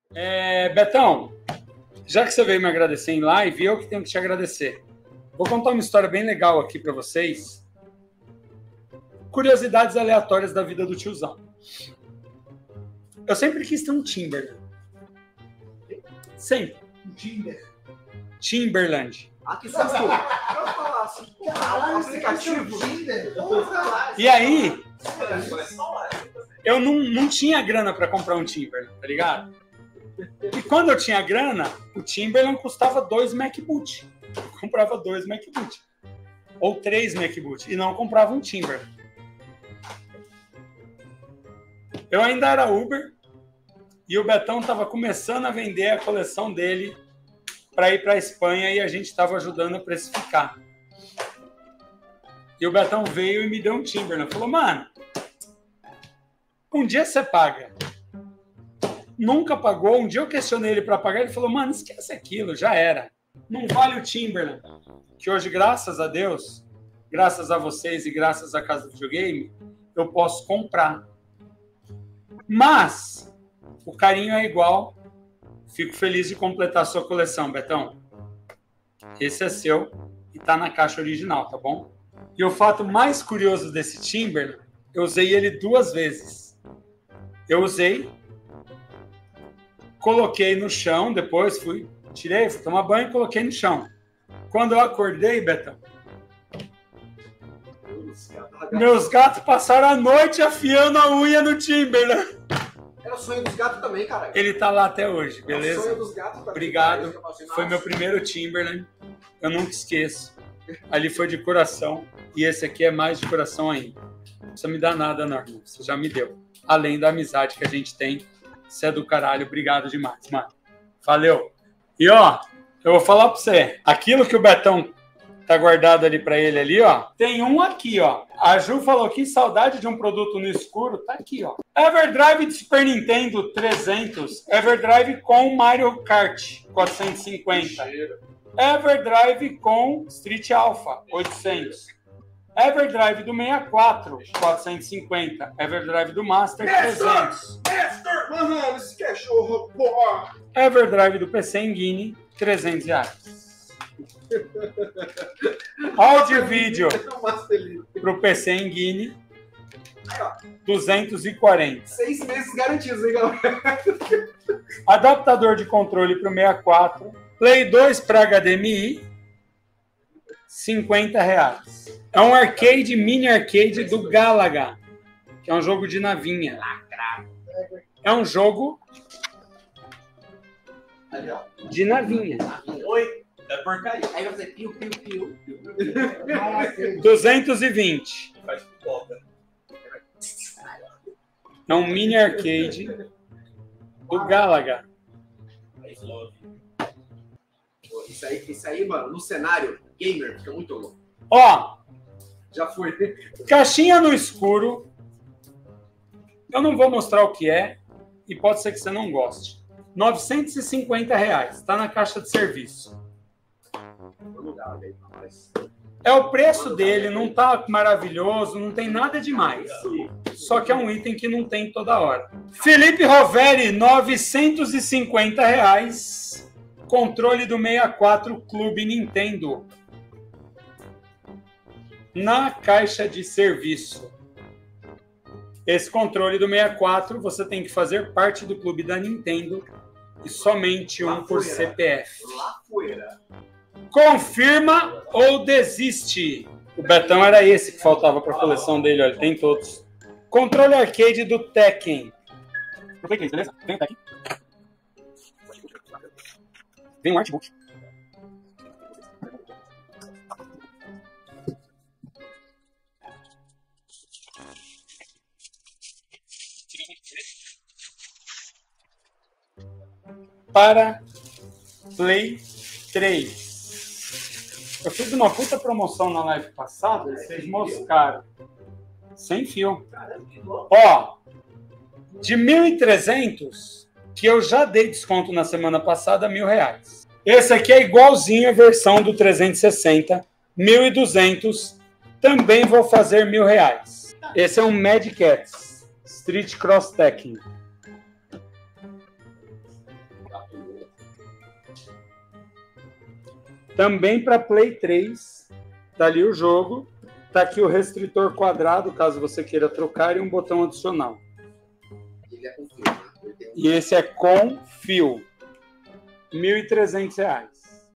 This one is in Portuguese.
Betão, já que você veio me agradecer em live, eu que tenho que te agradecer. Vou contar uma história bem legal aqui para vocês. Curiosidades aleatórias da vida do tiozão. Eu sempre quis ter um Timberland. Sempre. Timberland. Ah, que susto! Eu falar assim, aplicativo. E aí, eu não tinha grana para comprar um Timberland, tá ligado? E quando eu tinha grana, o Timberland custava 2 MacBook. Eu comprava 2 MacBook. Ou 3 MacBook. E não comprava um Timberland. Eu ainda era Uber. E o Betão estava começando a vender a coleção dele para ir para a Espanha e a gente estava ajudando a precificar. E o Betão veio e me deu um Timberland. Falou, mano, um dia você paga. Nunca pagou. Um dia eu questionei ele para pagar. Ele falou, mano, esquece aquilo, já era. Não vale o Timberland. Que hoje, graças a Deus, graças a vocês e graças à Casa do Videogame, eu posso comprar. Mas o carinho é igual. Fico feliz de completar a sua coleção, Betão. Esse é seu e tá na caixa original, tá bom? E o fato mais curioso desse Timberland, eu usei ele 2 vezes. Eu usei, coloquei no chão, depois tirei, fui tomar banho e coloquei no chão. Quando eu acordei, Betão, meus gatos passaram a noite afiando a unha no Timberland. Era o sonho dos gatos também, cara. Ele tá lá até hoje, beleza? É o sonho dos gatos também. Obrigado. Foi meu primeiro Timberland. Eu nunca esqueço. Ali foi de coração. E esse aqui é mais de coração ainda. Não precisa me dar nada, não, irmão. Você já me deu. Além da amizade que a gente tem. Você é do caralho. Obrigado demais, mano. Valeu. E, ó, eu vou falar pra você. Aquilo que o Betão tá guardado ali pra ele ali, ó. Tem um aqui, ó. A Ju falou que saudade de um produto no escuro. Tá aqui, ó. Everdrive de Super Nintendo 300. Everdrive com Mario Kart 450. Everdrive com Street Alpha 800. Everdrive do 64 450. Everdrive do Master 300. Mano, esse cachorro, porra! Everdrive do PC Engine R$300. Áudio e vídeo pro PC Engine 240. 6 meses garantidos, hein, galera? Adaptador de controle pro 64. Play 2 para HDMI R$50. É um arcade, mini arcade do Galaga, que é um jogo de navinha. É um jogo de navinha. Oi, é porcaria. Aí vai fazer piu, piu, piu. 220. Faz pipoca. É um mini arcade do Galaga. Isso aí, mano, no cenário gamer fica muito louco. Ó, Já foi. caixinha no escuro. Eu não vou mostrar o que é e pode ser que você não goste. R$950. Tá na caixa de serviço. É o preço dele, não tá maravilhoso, não tem nada demais. Só que é um item que não tem toda hora. Felipe Roveri, R$950. Controle do 64 Clube Nintendo. Na caixa de serviço. Esse controle do 64, você tem que fazer parte do clube da Nintendo e somente um por CPF. Confirma ou desiste? O Betão era esse que faltava para a coleção dele, olha, tem todos. Controle arcade do Tekken. Aproveita isso, beleza? Vem o Tekken. Vem um artbook. Para Play 3. Eu fiz uma puta promoção na live passada, vocês moscaram. Sem fio. Ó, de 1.300, que eu já dei desconto na semana passada, R$1.000. Esse aqui é igualzinho a versão do 360, 1.200, também vou fazer R$1.000. Esse é um Mad Catz Street Cross Tekken. Também para Play 3, tá ali o jogo. Tá aqui o restritor quadrado, caso você queira trocar, e um botão adicional. Ele é com fio, né? E esse é com fio. R$ 1.300.